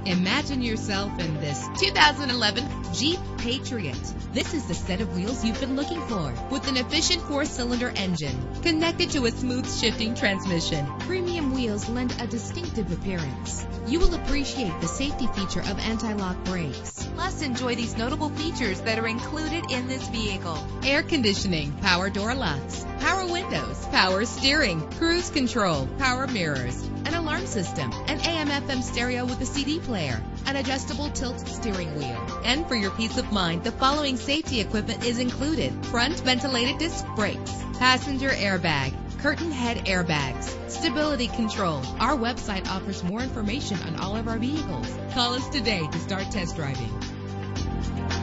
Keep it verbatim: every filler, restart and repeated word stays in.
Imagine yourself in this two thousand eleven Jeep Patriot. This is the set of wheels you've been looking for, with an efficient four-cylinder engine connected to a smooth shifting transmission. Premium wheels lend a distinctive appearance. You will appreciate the safety feature of anti-lock brakes. Plus, enjoy these notable features that are included in this vehicle: air conditioning, power door locks, power windows, power steering, cruise control, power mirrors, an alarm system, an A M F M stereo with a C D player, an adjustable tilt steering wheel. And for your peace of mind, the following safety equipment is included: front ventilated disc brakes, passenger airbag, curtain head airbags, stability control. Our website offers more information on all of our vehicles. Call us today to start test driving.